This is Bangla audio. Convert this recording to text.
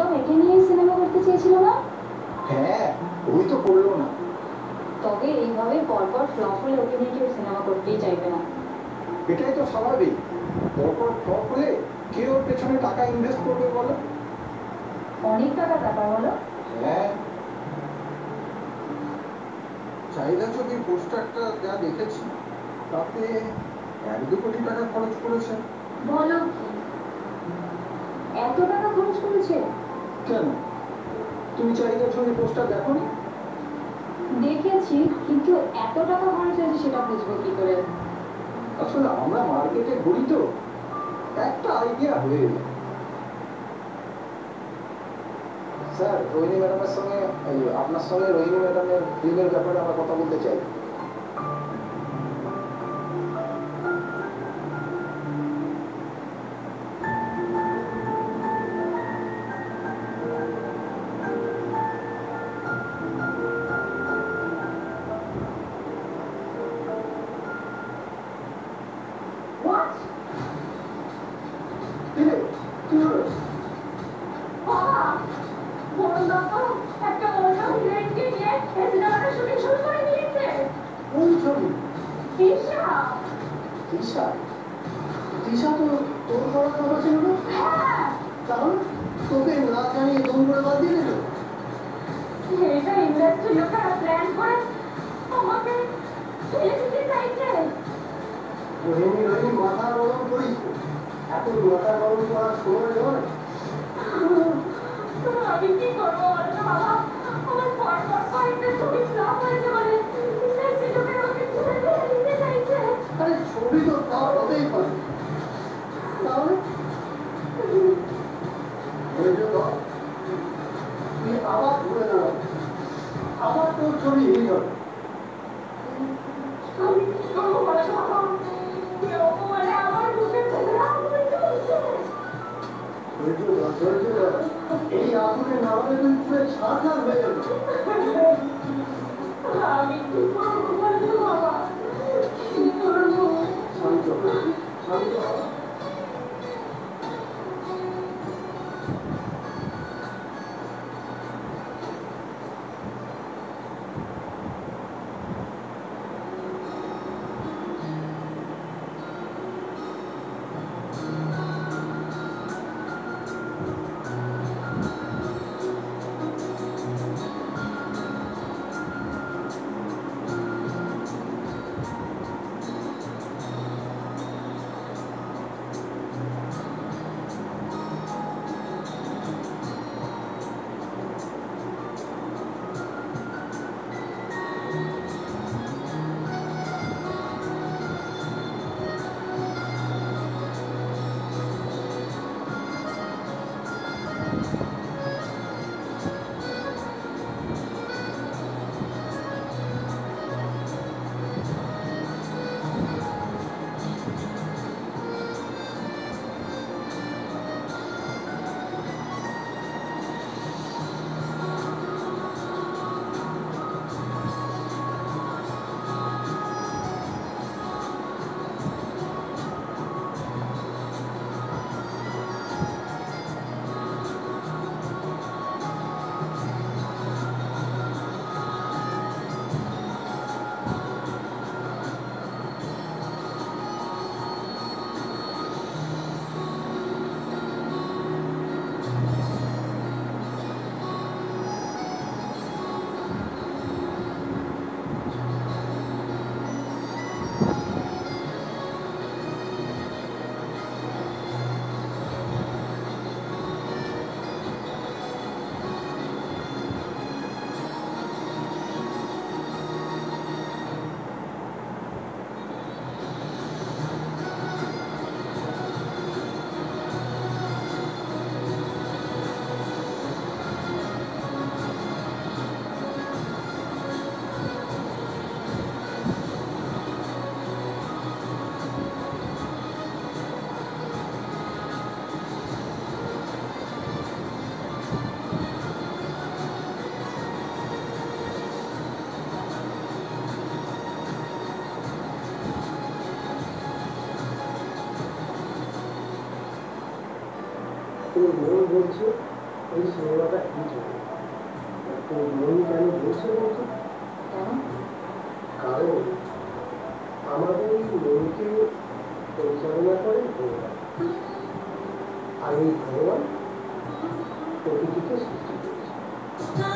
মেয়েকে নিয়ে সিনেমা করতে চেয়েছিল না? হ্যাঁ, ওই তো করলো না। তবে এইভাবে পরপর ফ্লপ হলে ওকে নিয়ে কেউ সিনেমা করতেই চাইবে না। এটাই তো স্বাভাবিক। পরপর ফ্লপ হলে কে ওর পেছনে টাকা ইনভেস্ট করবে বলো? অনেক টাকার ব্যাপার হলো। হ্যাঁ, চাহিদা ছবির পোস্টারটা যা দেখেছি তাতে 1-2 কোটি টাকা খরচ করেছে। বলো কি, এত টাকা খরচ করেছে? কেন, তুমি চাহিদা ছবির পোস্টার দেখোনি? দেখেছি, কিন্তু এত টাকা খরচ হয়েছে সেটা বুঝবো কি করে? আসলে আমরা মার্কেটে ঘুরি তো, একটা আইডিয়া হয়ে এলো। স্যার, রোহিণী ম্যাডামের সঙ্গে আপনার সঙ্গে রোহিণী ম্যাডামের ফিল্মের ব্যাপারে আমরা কথা বলতে চাই। What? কি রে, কি হলো? বাবা, বড়দা তো একটা অন্য হিরোইনকে নিয়ে এই সিনেমাটা শুটিং শুরু করে দিয়েছে। কোন ছবি? তৃষা। তৃষা? তৃষা তো তোর করার কথা ছিল না। হ্যাঁ, তাহলে তোকে না জানিয়ে দম করে বাদ দিয়ে দিল। এটা ইন্ডাস্ট্রি লোকেরা প্ল্যান করে আমাকে ফেলে দিতে চাইছে। রোহিণী রোহিণী মাথা গরম করিস তো। এত মাথা গরম করার সময় নয়। আমি কি করবো বলো তো বাবা? আমার পরপর কয়েকটা ছবি ফ্লপ হয়েছে বলে ইন্ডাস্ট্রি লোকেরা আমাকে ছেড়ে ফেলে দিতে চাইছে। আরে ছবি তো ফ্লপ হতেই পারে। তাহলে ধৈর্য ধর, তুই আবার ঘুরে দাঁড়াবি, আবার তোর ছবি হিট হবে। আমি কি করবো বলো তো বাবা? এই অপমানে আমার বুকের ভেতরে আগুন জ্বলছে। ধৈর্য ধর, ধৈর্য ধর। এই আগুনে নামালে তুই পুরো ছাড়খাড় হয়ে যাবে। আমি কি করবো বলো তো বাবা? কি করবো? শান্ত হ, শান্ত হ। তুমি ভুল বলছো, এই সিনেমাটা হিট হবে। তো মন কেন বলছে বলতো? কারণ আমাদের এই মনকে পরিচালনা করেন ভগবান, আর এই ভগবান প্রকৃতিকে সৃষ্টি করেছে।